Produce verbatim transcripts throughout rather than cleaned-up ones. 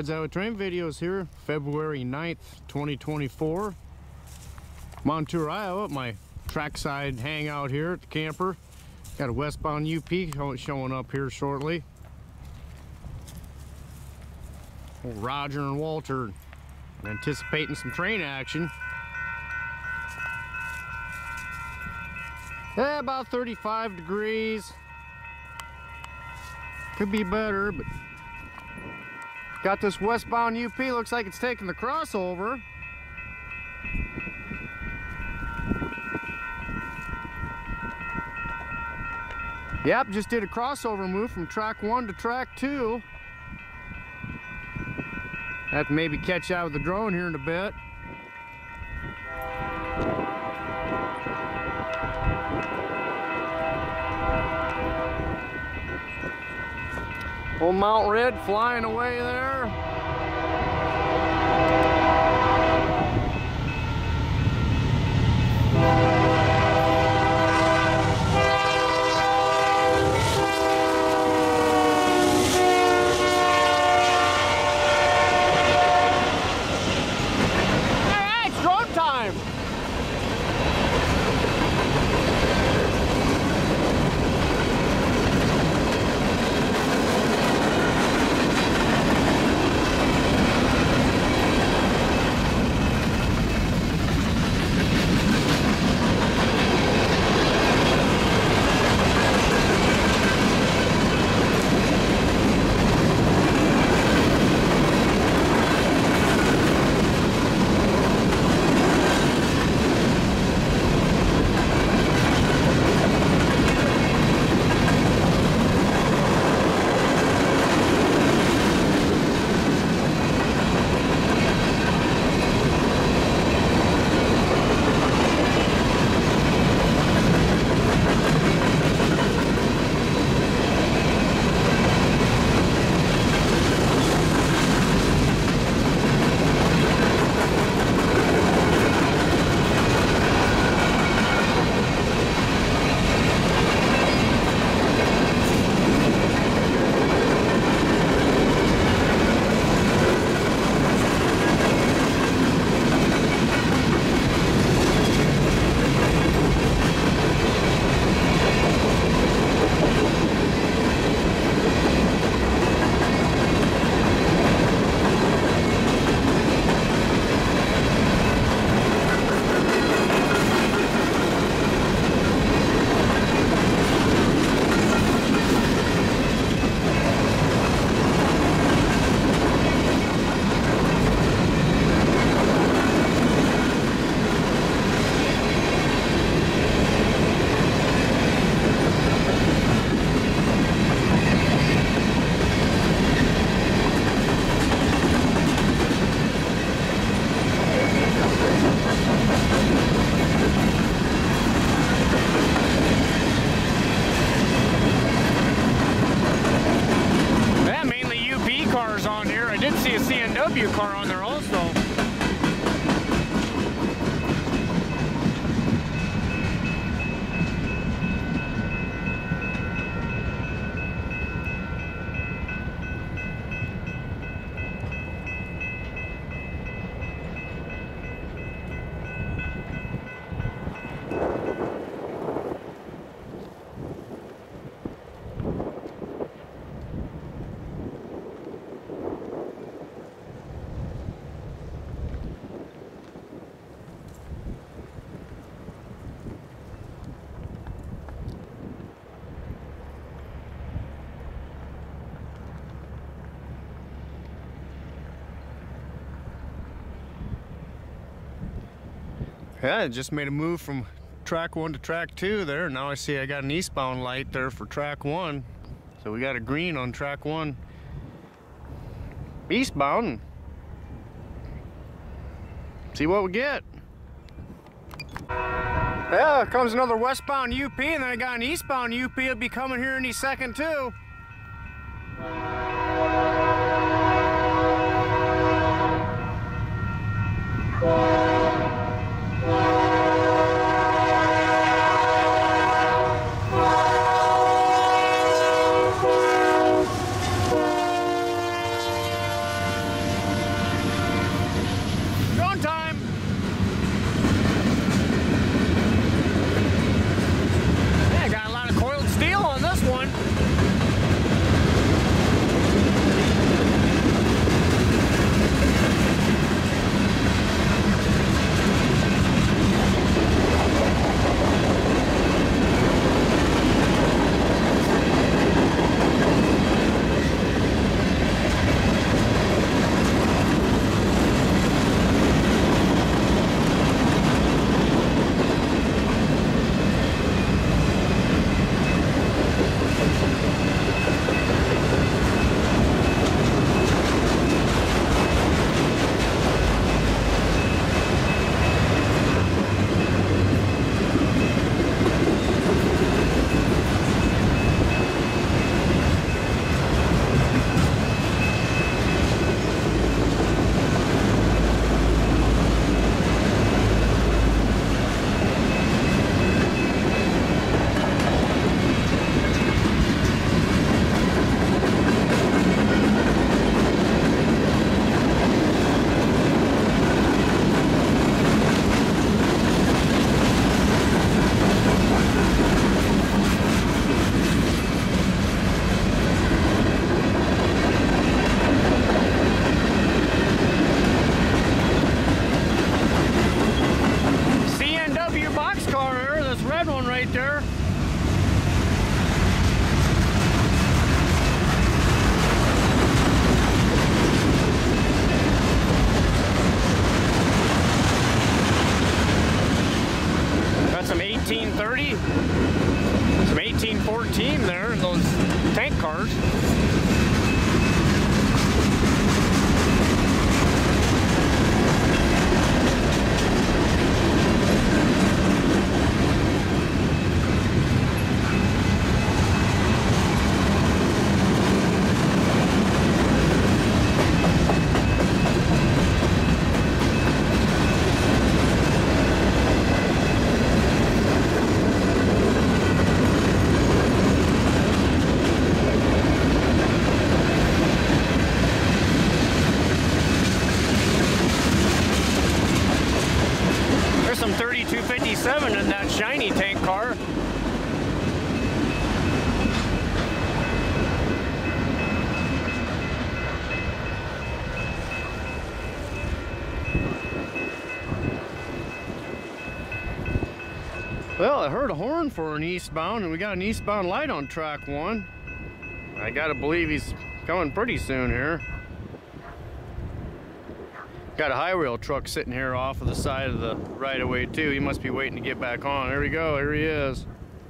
Rides Out with Train videos here, February ninth, twenty twenty-four. I'm on tour Iowa at my trackside hangout here at the camper. Got a westbound U P showing up here shortly. Old Roger and Walter anticipating some train action. Yeah, about thirty-five degrees. Could be better, but got this westbound U P, looks like it's taking the crossover. Yep, just did a crossover move from track one to track two. Have to maybe catch out with the drone here in a bit. Old Mount Red flying away there. Hey, it's drone time! On here, I did see a C N W car on there also. Yeah, I just made a move from track one to track two there. Now I see I got an eastbound light there for track one. So we got a green on track one. Eastbound. See what we get. Yeah, comes another westbound U P, and then I got an eastbound U P. It'll be coming here any second too. see some eighteen fourteen there in those tank cars. thirty-two fifty-seven in that shiny tank car. Well, I heard a horn for an eastbound, and we got an eastbound light on track one. I gotta believe he's coming pretty soon here. Got a high rail truck sitting here off of the side of the right-of-way too. He must be waiting to get back on. There we go, here he is.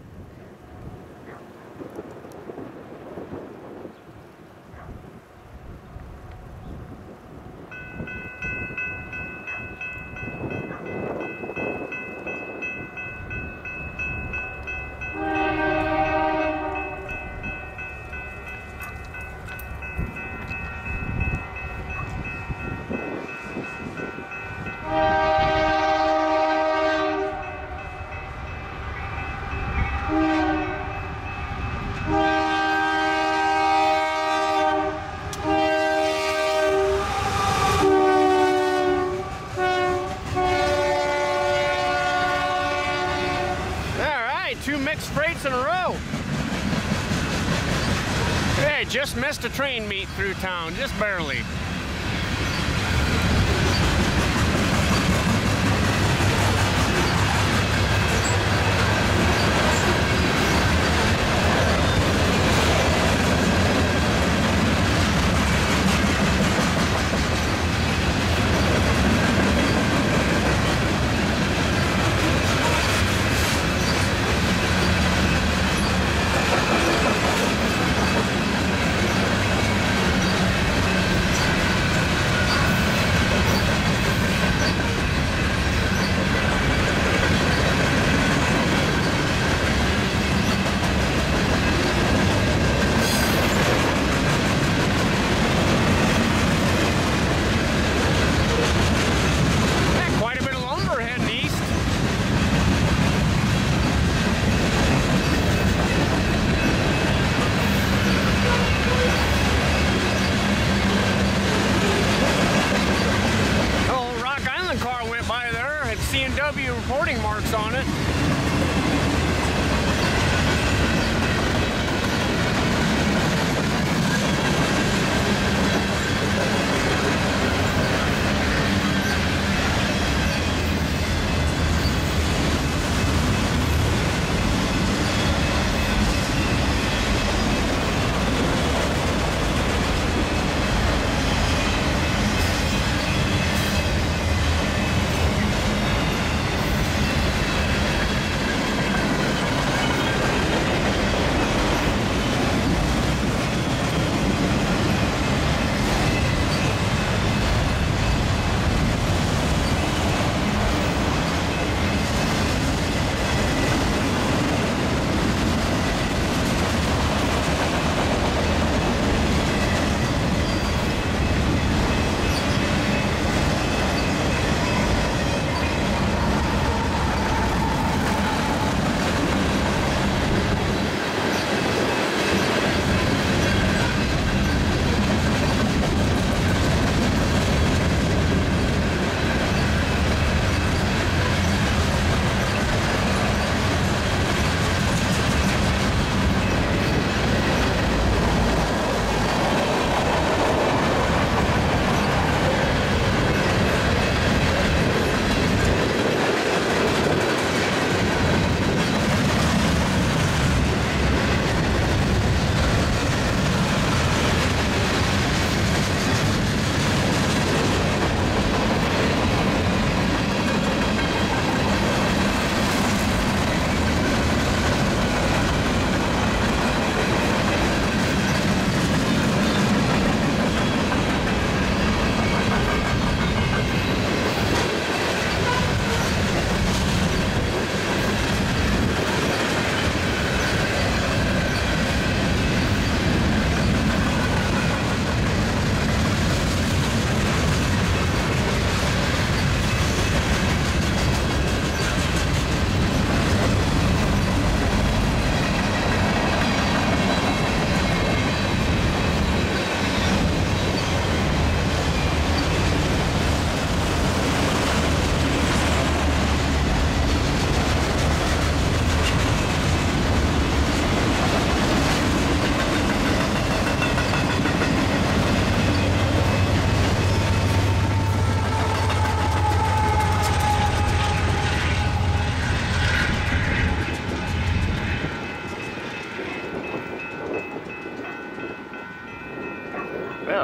Two mixed freights in a row. Hey, just missed a train meet through town, just barely. C and W reporting marks on it.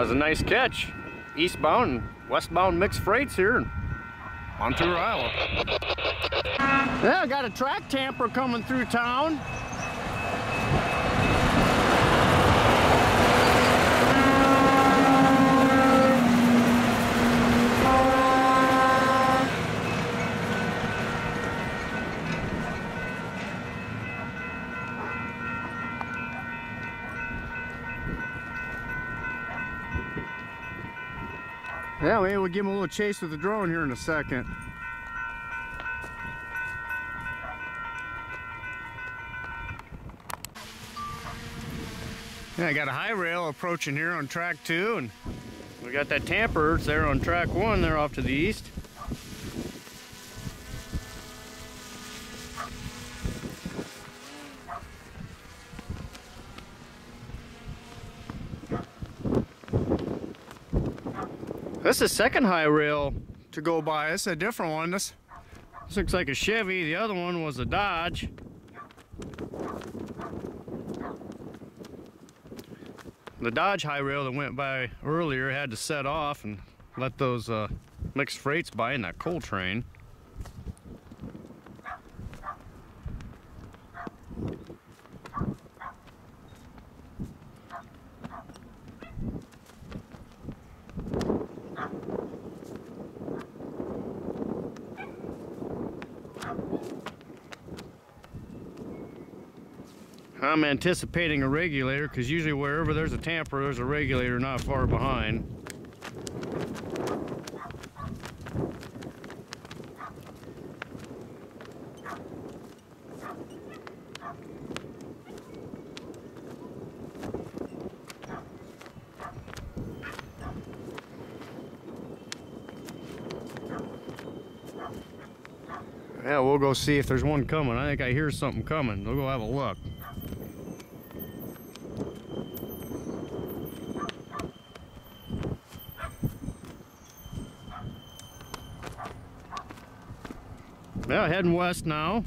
was a nice catch. Eastbound and westbound mixed freights here in Montour, Iowa. Yeah, I got a track tamper coming through town. Yeah, maybe we'll give him a little chase with the drone here in a second. Yeah, I got a high rail approaching here on track two, and we got that tamper. It's there on track one, there off to the east. This is the second high rail to go by. This is a different one. This, this looks like a Chevy. The other one was a Dodge. The Dodge high rail that went by earlier had to set off and let those uh, mixed freights by in that coal train. I'm anticipating a regulator because usually wherever there's a tamper, there's a regulator not far behind. Yeah, we'll go see if there's one coming. I think I hear something coming. We'll go have a look. Well, heading west now.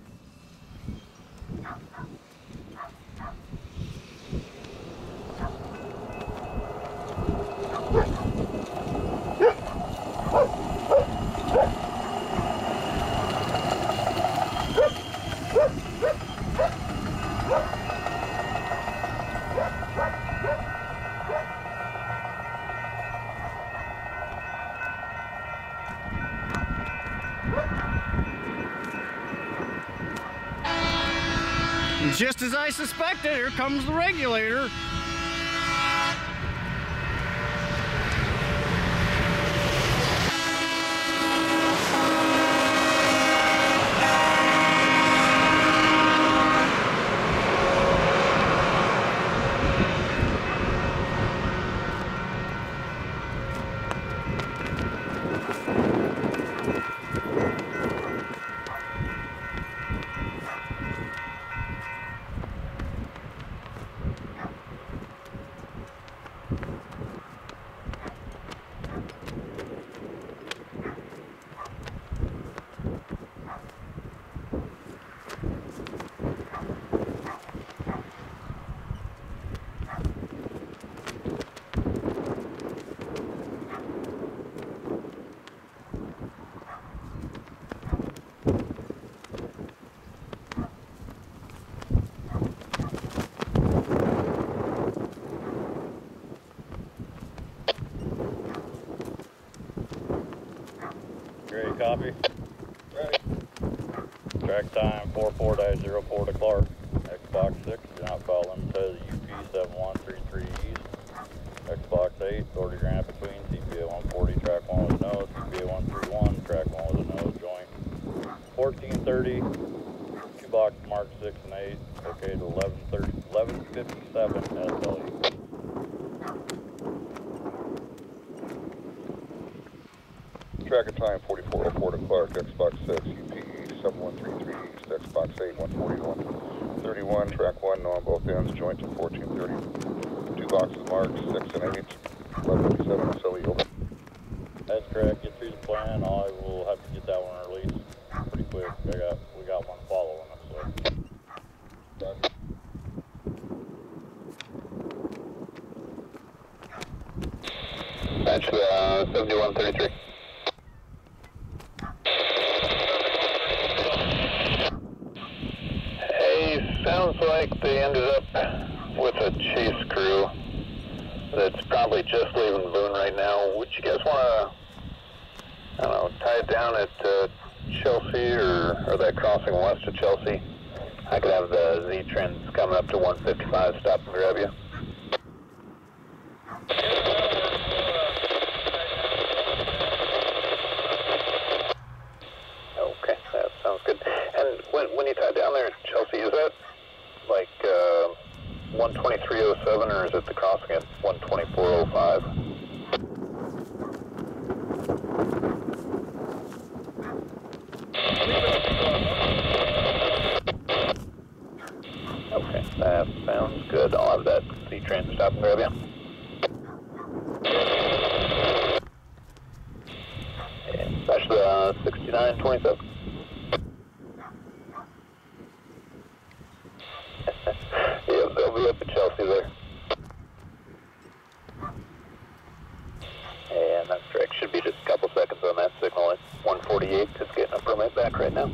Just as I suspected, here comes the regulator. Ready, copy? Ready. Track time four four dash zero four to Clark. Xbox six, do not follow them to the U P seven one three three east. Xbox eight, authority grant between C P A one forty, track one with a nose, C P A one thirty-one, track one with a nose, joint. fourteen thirty, two box mark six and eight, okay to eleven thirty, eleven fifty-seven S L E. Tracker time forty-four oh four to Clark, Xbox six, U P seven one three three east, Xbox eight, one forty-one thirty-one, track one, no on both ends, joint to fourteen thirty. Two boxes marked, six and eight, eleven fifty-seven, S L E, over. That's correct, get through the plan, I will have to get that one released pretty quick. I got, we got one following us, so. Roger. think they ended up with a chase crew that's probably just leaving Boone right now. Would you guys want to, I don't know, tie it down at uh, Chelsea or, or that crossing west of Chelsea? I could have the Z-Trends coming up to one fifty-five, stop and grab you. Okay, that sounds good. And when, when you tie down there at Chelsea, is that like uh, one twenty-three oh seven or is it the crossing at one twenty-four oh five? Okay, that sounds good. I'll have that Z-Train stop and grab you. And that's the uh, sixty-nine twenty-seven. Yeah, they'll be up at Chelsea there. And that's correct. Should be just a couple seconds on that signal. It's one forty-eight. Just getting a permit back right now.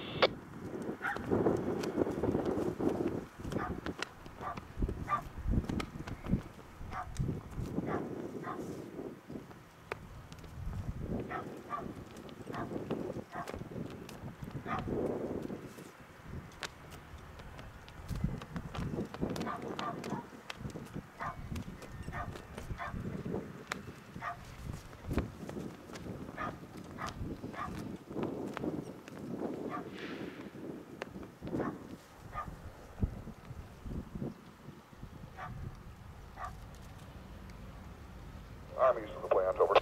I'm east of the plant, over.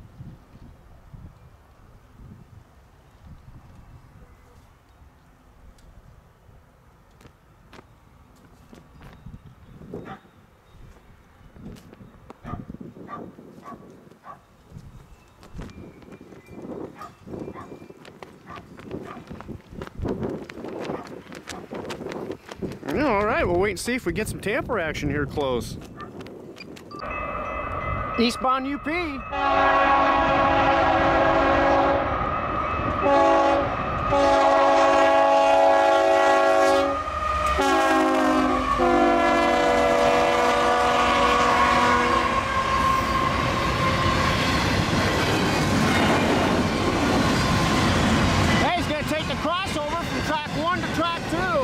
All right, we'll wait and see if we get some tamper action here close. Eastbound U P. Hey, he's gonna take the crossover from track one to track two.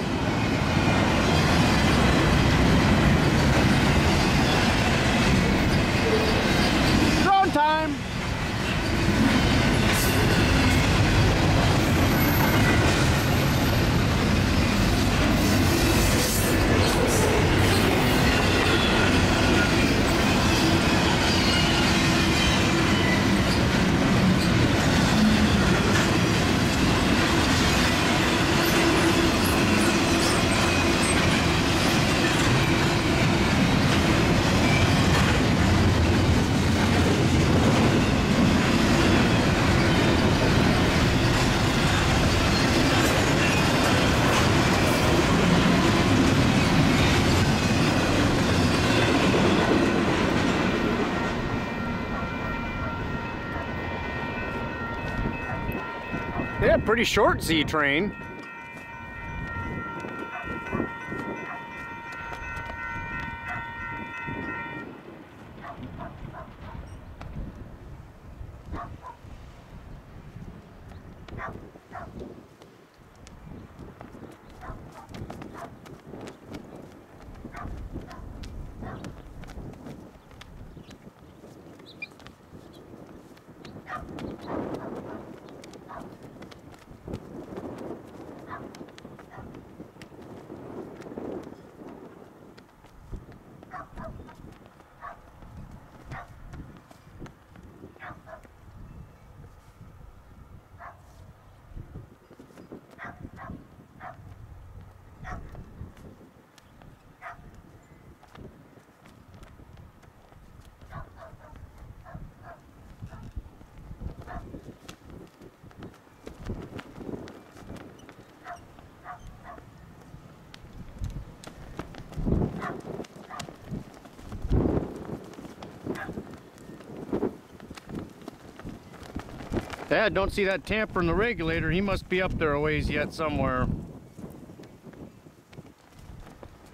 Time. Yeah, pretty short Z-train. Dad, don't see that tamper in the regulator. He must be up there a ways yet somewhere.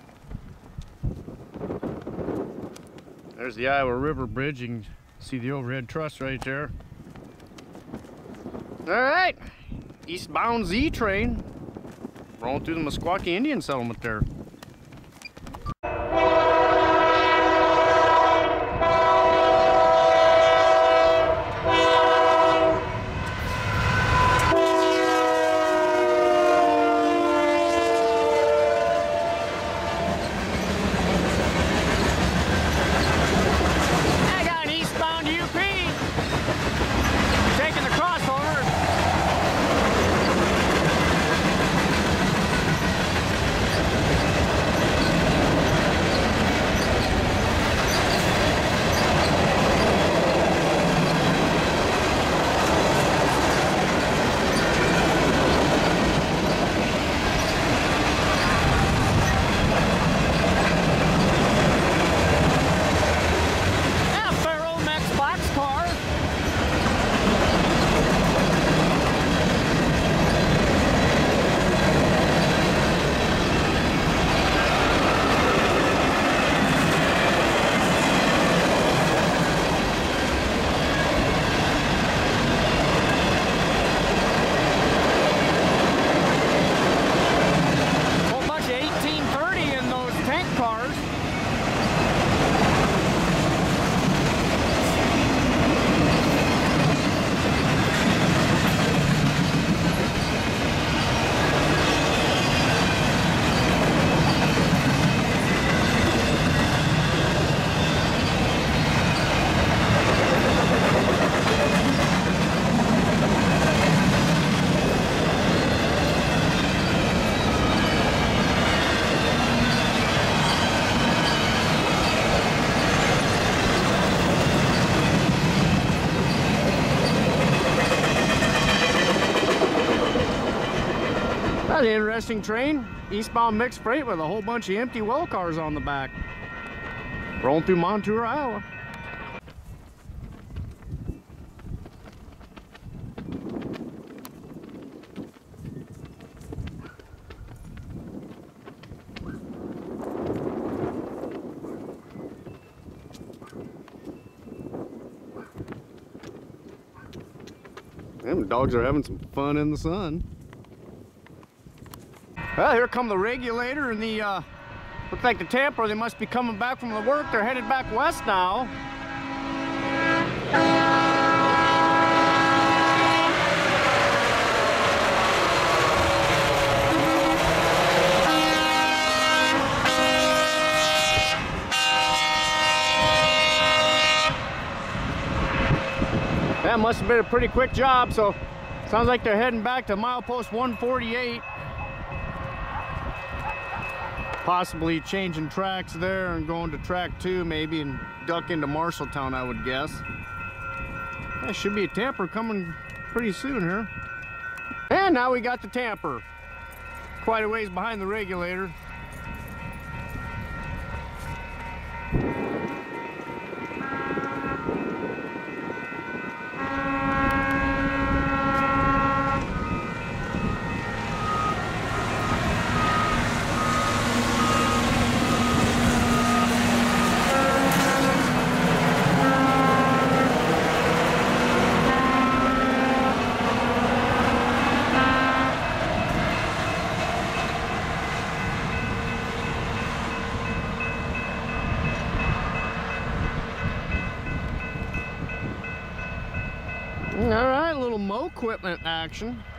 There's the Iowa River Bridge. You can see the overhead truss right there. All right, eastbound Z train rolling through the Meskwaki Indian settlement there. That's an interesting train. Eastbound mixed freight with a whole bunch of empty well cars on the back. Rolling through Montour, Iowa. Them dogs are having some fun in the sun. Well, here come the regulator and the, uh, looks like the Tampa. They must be coming back from the work. They're headed back west now. That must have been a pretty quick job, so sounds like they're heading back to milepost one forty-eight. Possibly changing tracks there and going to track two maybe and duck into Marshalltown, I would guess. That should be a tamper coming pretty soon here. And now we got the tamper. Quite a ways behind the regulator. All right, a little M O W equipment action.